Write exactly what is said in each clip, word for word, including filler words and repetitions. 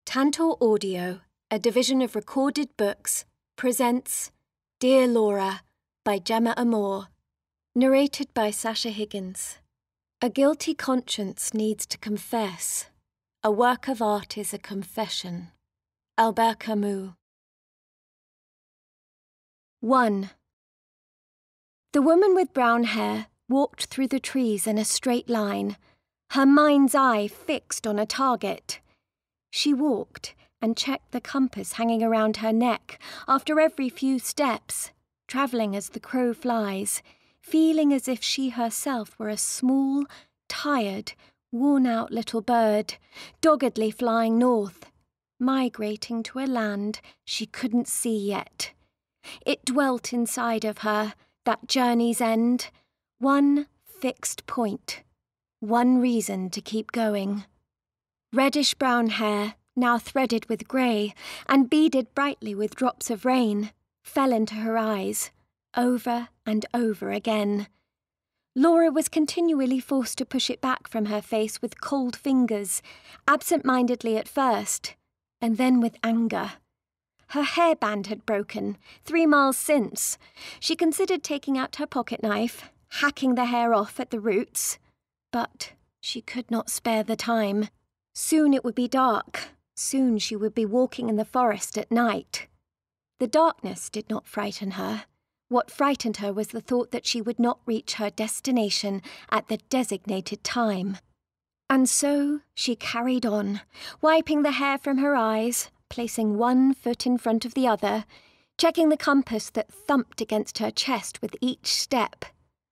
Tantor Audio, a division of Recorded Books, presents Dear Laura by Gemma Amor, narrated by Sasha Higgins. A guilty conscience needs to confess. A work of art is a confession. Albert Camus. one. The woman with brown hair walked through the trees in a straight line, her mind's eye fixed on a target. She walked and checked the compass hanging around her neck after every few steps, travelling as the crow flies, feeling as if she herself were a small, tired, worn-out little bird, doggedly flying north, migrating to a land she couldn't see yet. It dwelt inside of her, that journey's end, one fixed point, one reason to keep going. Reddish-brown hair, now threaded with grey and beaded brightly with drops of rain, fell into her eyes, over and over again. Laura was continually forced to push it back from her face with cold fingers, absent-mindedly at first, and then with anger. Her hairband had broken, three miles since. She considered taking out her pocket knife, hacking the hair off at the roots, but she could not spare the time. Soon it would be dark. Soon she would be walking in the forest at night. The darkness did not frighten her. What frightened her was the thought that she would not reach her destination at the designated time. And so she carried on, wiping the hair from her eyes, placing one foot in front of the other, checking the compass that thumped against her chest with each step.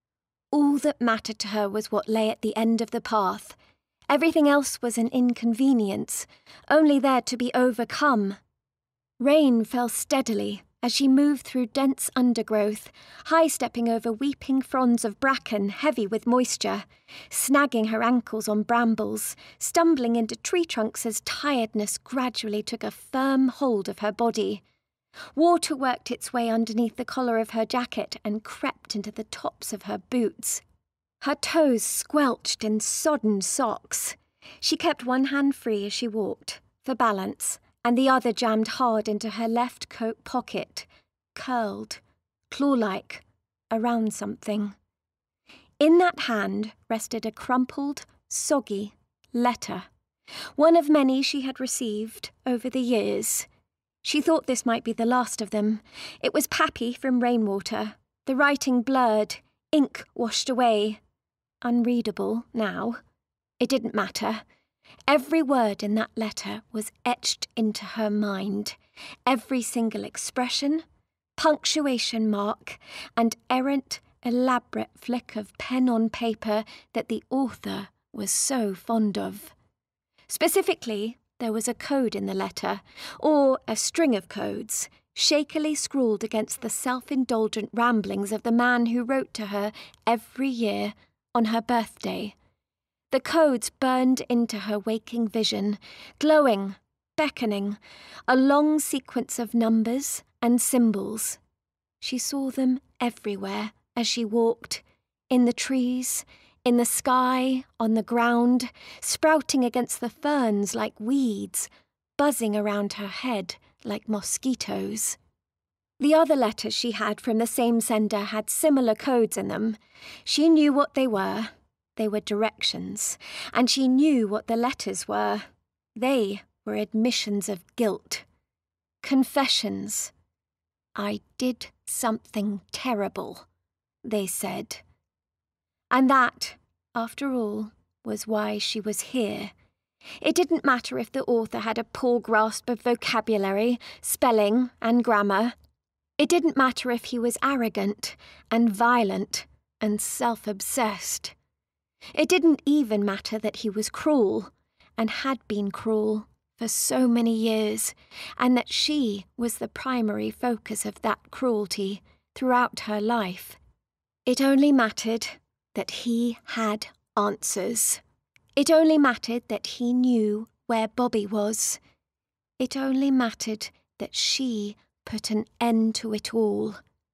All that mattered to her was what lay at the end of the path. Everything else was an inconvenience, only there to be overcome. Rain fell steadily as she moved through dense undergrowth, high-stepping over weeping fronds of bracken heavy with moisture, snagging her ankles on brambles, stumbling into tree trunks as tiredness gradually took a firm hold of her body. Water worked its way underneath the collar of her jacket and crept into the tops of her boots. Her toes squelched in sodden socks. She kept one hand free as she walked, for balance, and the other jammed hard into her left coat pocket, curled, claw-like, around something. In that hand rested a crumpled, soggy letter, one of many she had received over the years. She thought this might be the last of them. It was pappy from rainwater, the writing blurred, ink washed away. Unreadable now. It didn't matter. Every word in that letter was etched into her mind. Every single expression, punctuation mark, and errant, elaborate flick of pen on paper that the author was so fond of. Specifically, there was a code in the letter, or a string of codes, shakily scrawled against the self-indulgent ramblings of the man who wrote to her every year on her birthday. The codes burned into her waking vision, glowing, beckoning, a long sequence of numbers and symbols. She saw them everywhere as she walked, in the trees, in the sky, on the ground, sprouting against the ferns like weeds, buzzing around her head like mosquitoes. The other letters she had from the same sender had similar codes in them. She knew what they were. They were directions. And she knew what the letters were. They were admissions of guilt. Confessions. I did something terrible, they said. And that, after all, was why she was here. It didn't matter if the author had a poor grasp of vocabulary, spelling, and grammar. It didn't matter if he was arrogant and violent and self-obsessed. It didn't even matter that he was cruel, and had been cruel for so many years, and that she was the primary focus of that cruelty throughout her life. It only mattered that he had answers. It only mattered that he knew where Bobby was. It only mattered that she put an end to it all.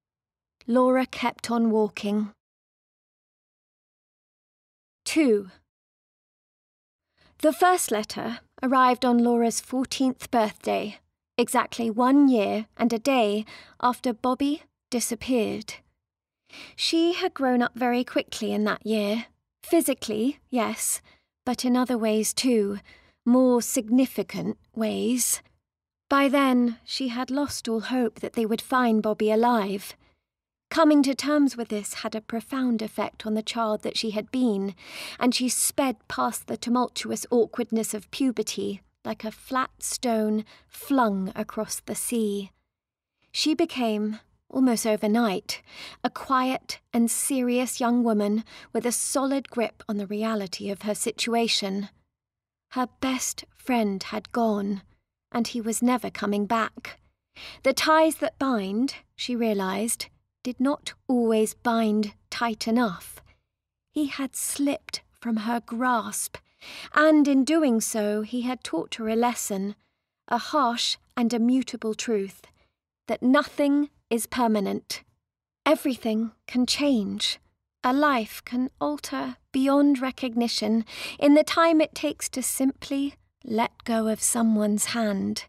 Laura kept on walking. two. The first letter arrived on Laura's fourteenth birthday, exactly one year and a day after Bobby disappeared. She had grown up very quickly in that year. Physically, yes, but in other ways too, more significant ways. By then, she had lost all hope that they would find Bobby alive. Coming to terms with this had a profound effect on the child that she had been, and she sped past the tumultuous awkwardness of puberty like a flat stone flung across the sea. She became, almost overnight, a quiet and serious young woman with a solid grip on the reality of her situation. Her best friend had gone, and he was never coming back. The ties that bind, she realised, did not always bind tight enough. He had slipped from her grasp, and in doing so he had taught her a lesson, a harsh and immutable truth, that nothing is permanent. Everything can change. A life can alter beyond recognition in the time it takes to simply let go of someone's hand.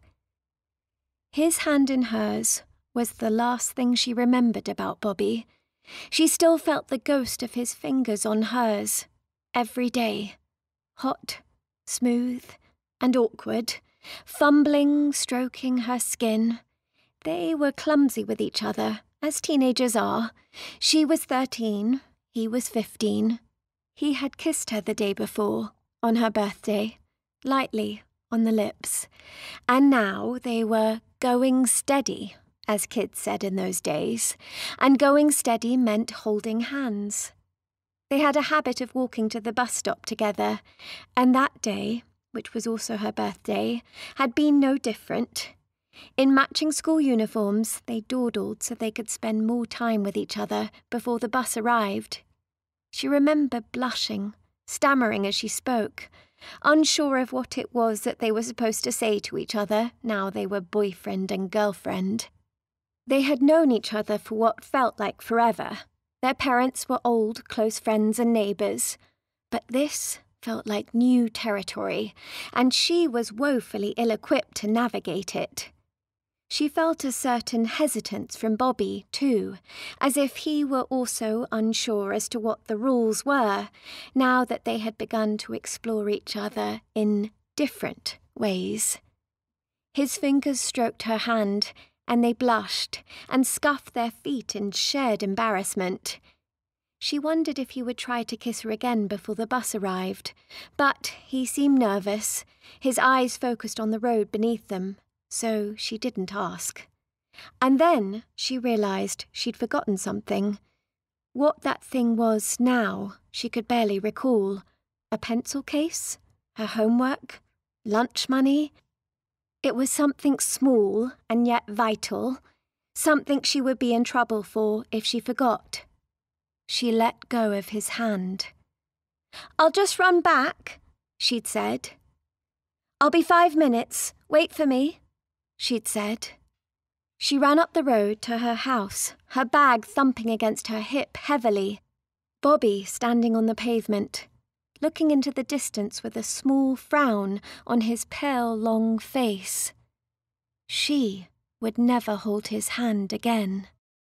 His hand in hers was the last thing she remembered about Bobby. She still felt the ghost of his fingers on hers, every day, hot, smooth, and awkward, fumbling, stroking her skin. They were clumsy with each other, as teenagers are. She was thirteen, he was fifteen. He had kissed her the day before, on her birthday, lightly on the lips, and now they were going steady, as kids said in those days, and going steady meant holding hands. They had a habit of walking to the bus stop together, and that day, which was also her birthday, had been no different. In matching school uniforms, they dawdled so they could spend more time with each other before the bus arrived. She remembered blushing, stammering as she spoke, unsure of what it was that they were supposed to say to each other now they were boyfriend and girlfriend. They had known each other for what felt like forever. Their parents were old, close friends and neighbours. But this felt like new territory, and she was woefully ill-equipped to navigate it. She felt a certain hesitance from Bobby, too, as if he were also unsure as to what the rules were, now that they had begun to explore each other in different ways. His fingers stroked her hand, and they blushed and scuffed their feet in shared embarrassment. She wondered if he would try to kiss her again before the bus arrived, but he seemed nervous, his eyes focused on the road beneath them, so she didn't ask. And then she realised she'd forgotten something. What that thing was now, she could barely recall. A pencil case? Her homework? Lunch money? It was something small and yet vital, something she would be in trouble for if she forgot. She let go of his hand. "I'll just run back," she'd said. "I'll be five minutes. Wait for me," she'd said. She ran up the road to her house, her bag thumping against her hip heavily. Bobby standing on the pavement, looking into the distance with a small frown on his pale, long face. She would never hold his hand again.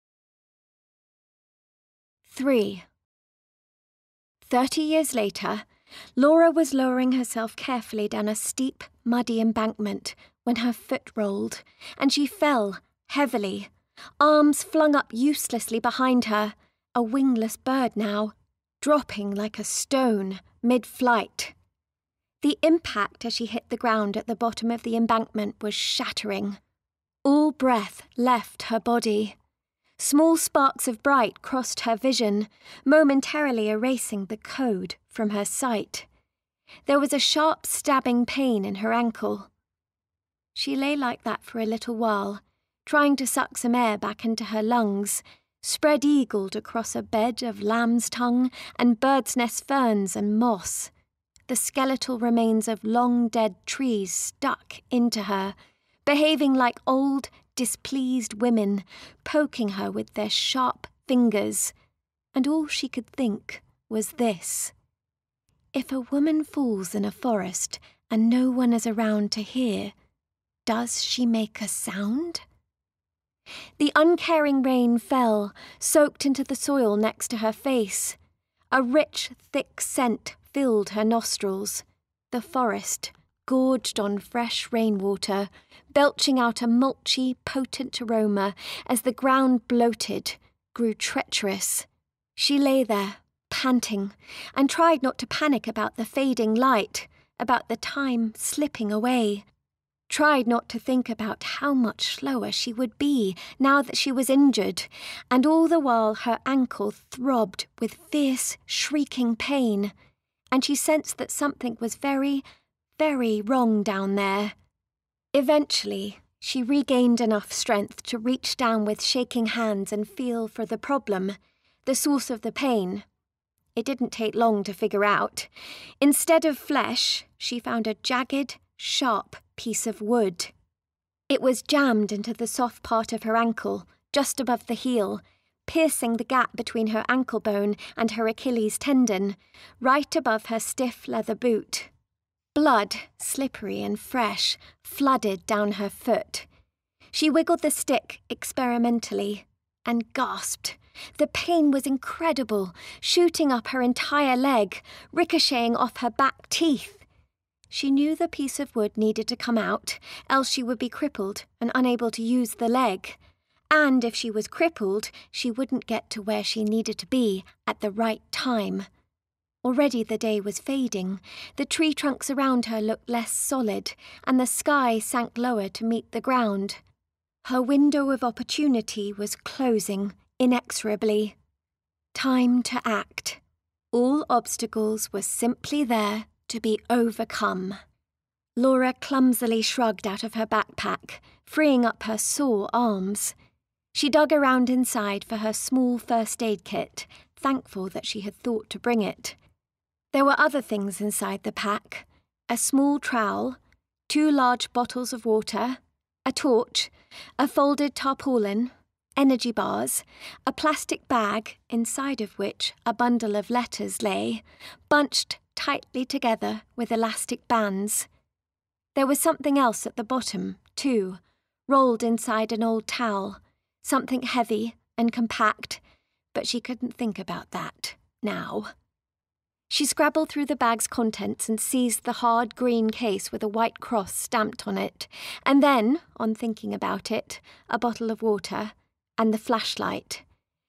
Three. Thirty years later, Laura was lowering herself carefully down a steep, muddy embankment when her foot rolled, and she fell, heavily, arms flung up uselessly behind her, a wingless bird now, dropping like a stone mid-flight. The impact as she hit the ground at the bottom of the embankment was shattering. All breath left her body. Small sparks of bright crossed her vision, momentarily erasing the code from her sight. There was a sharp stabbing pain in her ankle. She lay like that for a little while, trying to suck some air back into her lungs, spread-eagled across a bed of lamb's tongue and bird's nest ferns and moss. The skeletal remains of long-dead trees stuck into her, behaving like old, displeased women, poking her with their sharp fingers. And all she could think was this. If a woman falls in a forest and no one is around to hear, does she make a sound? The uncaring rain fell, soaked into the soil next to her face. A rich, thick scent filled her nostrils. The forest, gorged on fresh rainwater, belching out a mulchy, potent aroma as the ground bloated, grew treacherous. She lay there, panting, and tried not to panic about the fading light, about the time slipping away. Tried not to think about how much slower she would be now that she was injured, and all the while her ankle throbbed with fierce, shrieking pain, and she sensed that something was very, very wrong down there. Eventually, she regained enough strength to reach down with shaking hands and feel for the problem, the source of the pain. It didn't take long to figure out. Instead of flesh, she found a jagged, sharp piece of wood. It was jammed into the soft part of her ankle, just above the heel, piercing the gap between her ankle bone and her Achilles tendon, right above her stiff leather boot. Blood, slippery and fresh, flooded down her foot. She wiggled the stick experimentally and gasped. The pain was incredible, shooting up her entire leg, ricocheting off her back teeth. She knew the piece of wood needed to come out, else she would be crippled and unable to use the leg. And if she was crippled, she wouldn't get to where she needed to be at the right time. Already the day was fading. The tree trunks around her looked less solid, and the sky sank lower to meet the ground. Her window of opportunity was closing inexorably. Time to act. All obstacles were simply there to be overcome. Laura clumsily shrugged out of her backpack, freeing up her sore arms. She dug around inside for her small first aid kit, thankful that she had thought to bring it. There were other things inside the pack: a small trowel, two large bottles of water, a torch, a folded tarpaulin, energy bars, a plastic bag inside of which a bundle of letters lay, bunched tightly together with elastic bands. There was something else at the bottom, too, rolled inside an old towel, something heavy and compact, but she couldn't think about that now. She scrabbled through the bag's contents and seized the hard green case with a white cross stamped on it, and then, on thinking about it, a bottle of water and the flashlight.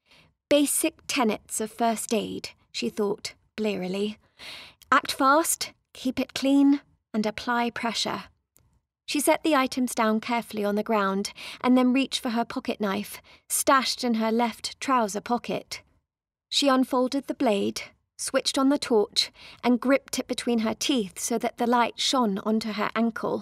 Basic tenets of first aid, she thought blearily. Act fast, keep it clean, and apply pressure. She set the items down carefully on the ground and then reached for her pocket knife, stashed in her left trouser pocket. She unfolded the blade, switched on the torch, and gripped it between her teeth so that the light shone onto her ankle.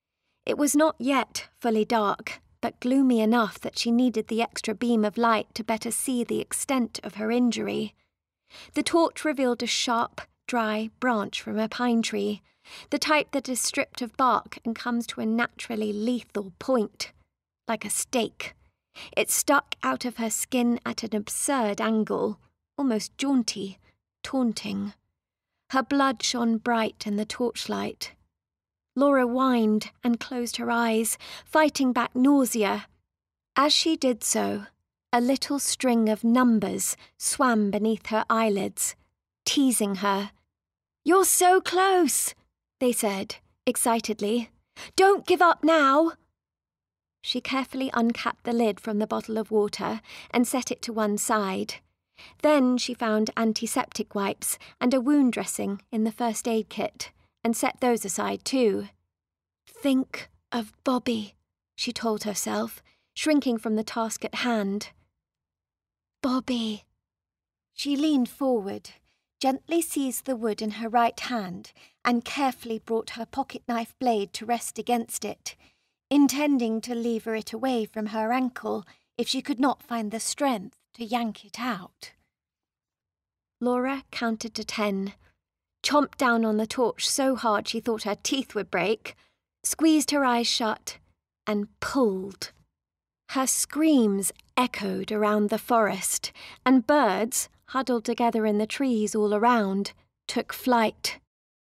It was not yet fully dark, but gloomy enough that she needed the extra beam of light to better see the extent of her injury. The torch revealed a sharp, dry branch from a pine tree, the type that is stripped of bark and comes to a naturally lethal point, like a stake. It stuck out of her skin at an absurd angle, almost jaunty, taunting. Her blood shone bright in the torchlight. Laura whined and closed her eyes, fighting back nausea. As she did so, a little string of numbers swam beneath her eyelids, teasing her. "You're so close," they said, excitedly. "Don't give up now." She carefully uncapped the lid from the bottle of water and set it to one side. Then she found antiseptic wipes and a wound dressing in the first aid kit, and set those aside too. "Think of Bobby," she told herself, shrinking from the task at hand. Bobby. She leaned forward, gently seized the wood in her right hand, and carefully brought her pocket-knife blade to rest against it, intending to lever it away from her ankle if she could not find the strength to yank it out. Laura counted to ten, chomped down on the torch so hard she thought her teeth would break, squeezed her eyes shut, and pulled. Her screams echoed around the forest, and birds, huddled together in the trees all around, took flight.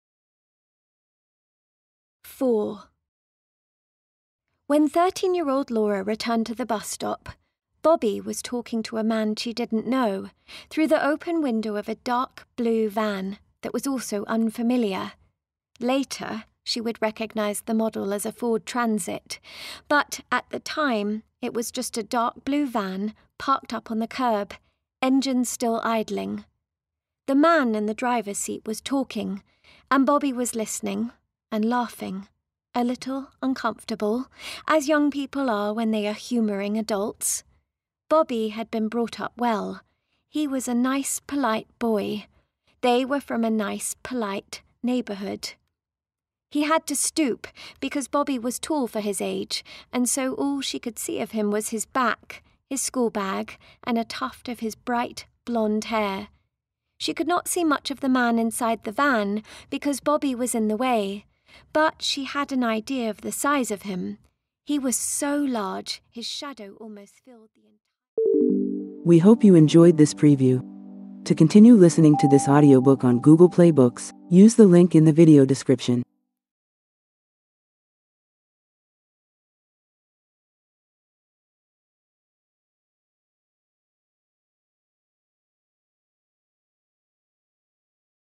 four. When thirteen-year-old Laura returned to the bus stop, Bobby was talking to a man she didn't know through the open window of a dark blue van that was also unfamiliar. Later, she would recognise the model as a Ford Transit, but at the time, it was just a dark blue van parked up on the curb, engines still idling. The man in the driver's seat was talking, and Bobby was listening and laughing, a little uncomfortable, as young people are when they are humouring adults. Bobby had been brought up well. He was a nice, polite boy. They were from a nice, polite neighbourhood. He had to stoop because Bobby was tall for his age, and so all she could see of him was his back, his school bag, and a tuft of his bright, blonde hair. She could not see much of the man inside the van because Bobby was in the way, but she had an idea of the size of him. He was so large, his shadow almost filled the entire... We hope you enjoyed this preview. To continue listening to this audiobook on Google Play Books, use the link in the video description.